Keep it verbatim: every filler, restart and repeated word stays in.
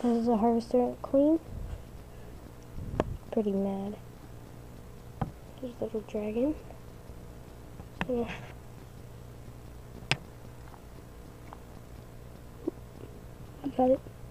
Is the harvester clean? Pretty mad. There's a little dragon. Yeah. You got it.